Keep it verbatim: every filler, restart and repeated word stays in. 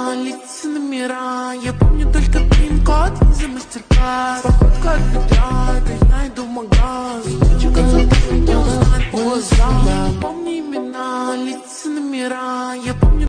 лица номера. Я помню только пин-код, виза, мастер-класс.